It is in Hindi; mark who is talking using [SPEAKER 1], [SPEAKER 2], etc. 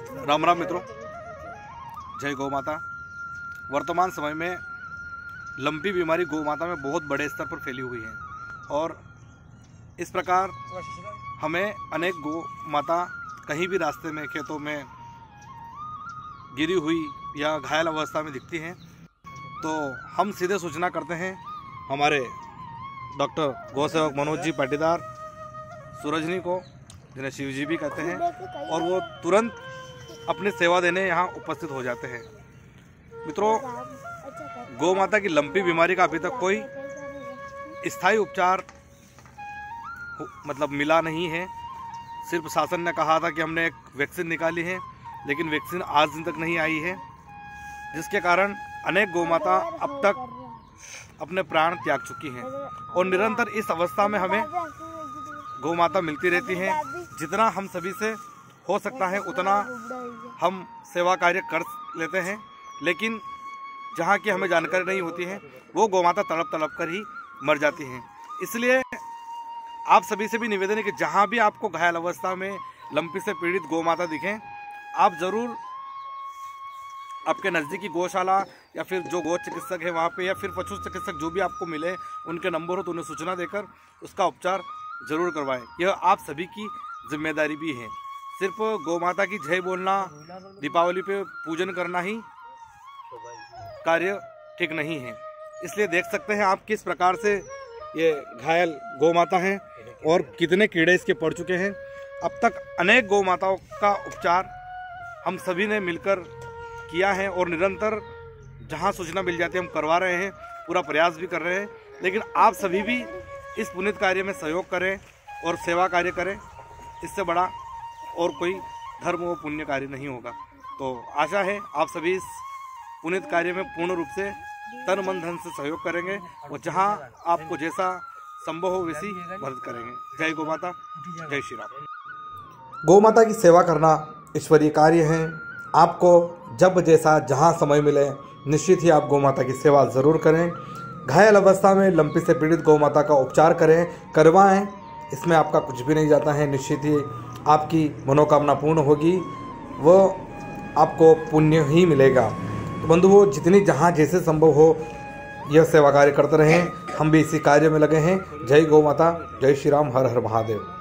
[SPEAKER 1] राम राम मित्रों, जय गौ माता। वर्तमान समय में लंपी बीमारी गौ माता में बहुत बड़े स्तर पर फैली हुई है और इस प्रकार हमें अनेक गौ माता कहीं भी रास्ते में, खेतों में गिरी हुई या घायल अवस्था में दिखती हैं। तो हम सीधे सूचना करते हैं हमारे डॉक्टर गौ सेवक मनोज जी पाटीदार सूरजनी को, जिन्हें शिव जी भी कहते हैं, और वो तुरंत अपनी सेवा देने यहाँ उपस्थित हो जाते हैं। मित्रों, गौ माता की लंपी बीमारी का अभी तक कोई स्थायी उपचार मिला नहीं है। सिर्फ शासन ने कहा था कि हमने एक वैक्सीन निकाली है, लेकिन वैक्सीन आज दिन तक नहीं आई है, जिसके कारण अनेक गौ माता अब तक अपने प्राण त्याग चुकी हैं। और निरंतर इस अवस्था में हमें गौ माता मिलती रहती हैं। जितना हम सभी से हो सकता है उतना हम सेवा कार्य कर लेते हैं, लेकिन जहाँ की हमें जानकारी नहीं होती है वो गौ माता तड़प तड़प कर ही मर जाती हैं। इसलिए आप सभी से भी निवेदन है कि जहाँ भी आपको घायल अवस्था में लंपी से पीड़ित गौ माता दिखें, आप ज़रूर आपके नज़दीकी गौशाला या फिर जो गौ चिकित्सक है वहाँ पे, या फिर पशु चिकित्सक जो भी आपको मिले, उनके नंबर हो तो उन्हें सूचना देकर उसका उपचार जरूर करवाएं। यह आप सभी की जिम्मेदारी भी है। सिर्फ गौ माता की जय बोलना, दीपावली पे पूजन करना ही कार्य ठीक नहीं है। इसलिए देख सकते हैं आप किस प्रकार से ये घायल गौ माता हैं और कितने कीड़े इसके पड़ चुके हैं। अब तक अनेक गौ माताओं का उपचार हम सभी ने मिलकर किया है और निरंतर जहां सूचना मिल जाती है हम करवा रहे हैं, पूरा प्रयास भी कर रहे हैं। लेकिन आप सभी भी इस पुनीत कार्य में सहयोग करें और सेवा कार्य करें। इससे बड़ा और कोई धर्म व पुण्य कार्य नहीं होगा। तो आशा है आप सभी इस पुनीत कार्य में पूर्ण रूप से तन मन धन से सहयोग करेंगे और जहां आपको जैसा संभव हो वैसी मदद करेंगे। जय गौ माता, जय श्री राम।
[SPEAKER 2] गौ माता की सेवा करना ईश्वरीय कार्य है। आपको जब जैसा जहां समय मिले निश्चित ही आप गौ माता की सेवा ज़रूर करें। घायल अवस्था में लंपी से पीड़ित गौ माता का उपचार करवाएं। इसमें आपका कुछ भी नहीं जाता है। निश्चित ही आपकी मनोकामना पूर्ण होगी, वो आपको पुण्य ही मिलेगा। तो बंधुओं, जितनी जहाँ जैसे संभव हो यह सेवा कार्य करते रहें। हम भी इसी कार्य में लगे हैं। जय गौ माता, जय श्री राम, हर हर महादेव।